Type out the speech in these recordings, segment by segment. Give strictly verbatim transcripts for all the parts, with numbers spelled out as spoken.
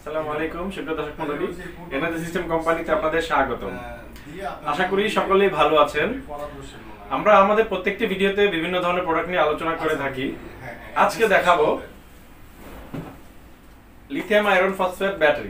আসসালামু আলাইকুম সুপ্রিয় দর্শক মণ্ডলী, এনার্জি সিস্টেম কোম্পানিতে আপনাদের স্বাগতম। আশা করি সকলেই ভালো আছেন। আমরা আমাদের প্রত্যেকটি ভিডিওতে বিভিন্ন ধরনের প্রোডাক্ট নিয়ে আলোচনা করে থাকি। আজকে দেখাবো লিথিয়াম আয়রন ফসফেট ব্যাটারি।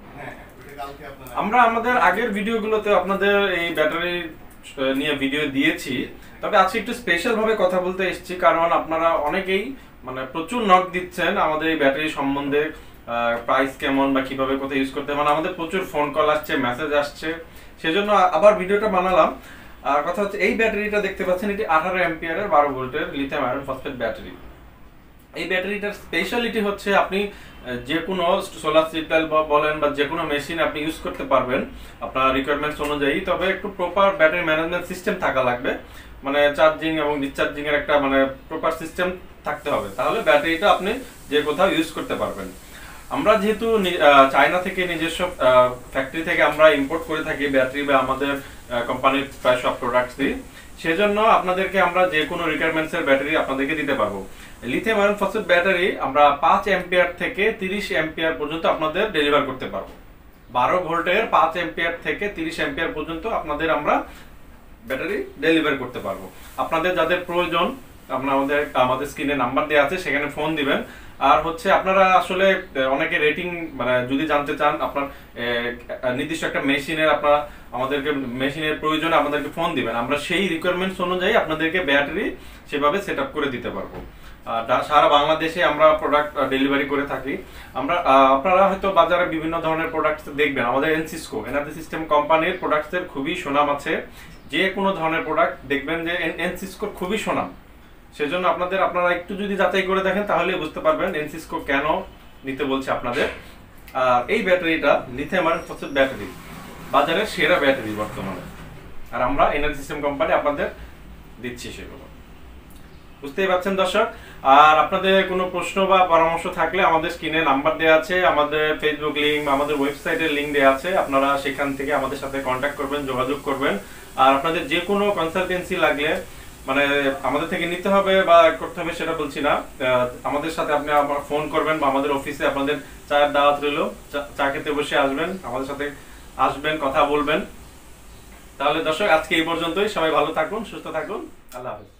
আমরা আমাদের আগের ভিডিওগুলোতে আপনাদের এই ব্যাটারি নিয়ে ভিডিও দিয়েছি, তবে আজকে একটু স্পেশাল ভাবে কথা বলতে এসেছি, কারণ আপনারা অনেকেই মানে প্রচুর নক দিচ্ছেন আমাদের এই ব্যাটারি সম্বন্ধে, প্রাইস কেমন বা কিভাবে কোথায় ইউজ করতে, মানে আমাদের প্রচুর ফোন কল আসছে, মেসেজ আসছে, সেজন্য আবার ভিডিওটা বানালাম। আর কথা হচ্ছে, এই ব্যাটারিটা দেখতে পাচ্ছেন, এটি আঠারো অ্যাম্পিয়ারের বারো ভোল্টের লিথিয়াম আয়রন ফসফেট ব্যাটারি। এই ব্যাটারিটার স্পেশালিটি হচ্ছে আপনি যে কোনো সোলার সিস্টেম বলেন বা যে কোনো মেশিন আপনি ইউজ করতে পারবেন আপনার রিকোয়ারমেন্টস অনুযায়ী, তবে একটু প্রপার ব্যাটারি ম্যানেজমেন্ট সিস্টেম থাকা লাগবে, মানে চার্জিং এবং ডিসচার্জিং এর একটা মানে প্রপার সিস্টেম থাকতে হবে, তাহলে ব্যাটারিটা আপনি যে কোথাও ইউজ করতে পারবেন। আমরা যেহেতু চায়না থেকে নিজস্ব ফ্যাক্টরি থেকে আমরা ইম্পোর্ট করে থাকি ব্যাটারি বা আমাদের কোম্পানির প্রায় সব প্রোডাক্টস দিই, সেজন্য আপনাদেরকে আমরা যে কোনো রিকোয়ারমেন্টস এর ব্যাটারি আপনাদেরকে দিতে পারবো। লিথিয়াম আয়রন ফসফেট ব্যাটারি আমরা পাঁচ অ্যাম্পিয়ার থেকে তিরিশ অ্যাম্পিয়ার পর্যন্ত আপনাদের ডেলিভার করতে পারবো। বারো ভোল্টের পাঁচ অ্যাম্পিয়ার থেকে তিরিশ অ্যাম্পিয়ার পর্যন্ত আপনাদের আমরা ব্যাটারি ডেলিভার করতে পারবো। আপনাদের যাদের প্রয়োজন আপনারা আমাদের আমাদের স্ক্রিনে নাম্বার দেওয়া আছে, সেখানে ফোন দিবেন। আর হচ্ছে আপনারা আসলে অনেকে রেটিং মানে যদি জানতে চান, আপনার নির্দিষ্ট একটা মেশিনের আপনারা আমাদেরকে মেশিনের প্রয়োজনে আমাদেরকে ফোন দিবেন, আমরা সেই রিকোয়ারমেন্টস অনুযায়ী আপনাদেরকে ব্যাটারি সেভাবে সেট আপ করে দিতে পারবো। সারা বাংলাদেশে আমরা প্রোডাক্ট ডেলিভারি করে থাকি। আমরা আপনারা হয়তো বাজারে বিভিন্ন ধরনের প্রোডাক্ট দেখবেন, আমাদের এনসিসকো এনার্জি সিস্টেম কোম্পানির প্রোডাক্টসের খুবই সুনাম আছে। যে কোনো ধরনের প্রোডাক্ট দেখবেন যে এনসিসকোর খুবই সুনাম, সেজন্য আপনাদের আপনারা একটু যদি যাচাই করে দেখেন তাহলে বুঝতে পারবেন এনসিসকো কেন নিতে বলছে আপনাদের। আর এই ব্যাটারিটা লিথিয়াম আয়রন ফসফেট ব্যাটারি বাজারের সেরা ব্যাটারি বর্তমানে, আর আমরা এনার্জি সিস্টেম কোম্পানি আপনাদের দিচ্ছি সেগুলো, বুঝতেই পারছেন দর্শক। আর আপনাদের কোনো প্রশ্ন বা পরামর্শ থাকলে আমাদের স্ক্রিনে নাম্বার দেওয়া আছে, আমাদের ফেসবুক লিংক বা আমাদের ওয়েবসাইটের লিংক দেওয়া আছে, আপনারা সেখান থেকে আমাদের সাথে কন্ট্যাক্ট করবেন, যোগাযোগ করবেন। আর আপনাদের যে কোনো কনসালটেন্সি লাগলে মানে আমাদের থেকে নিতে হবে বা করতে হবে সেটা বলছি না, আমাদের সাথে আপনি আবার ফোন করবেন বা আমাদের অফিসে আপনাদের চায়ের দাওয়াত রইল, চা খেতে বসে আসবেন, আমাদের সাথে আসবেন, কথা বলবেন। তাহলে দর্শক আজকে এই পর্যন্তই, সবাই ভালো থাকুন, সুস্থ থাকুন, আল্লাহ হাফেজ।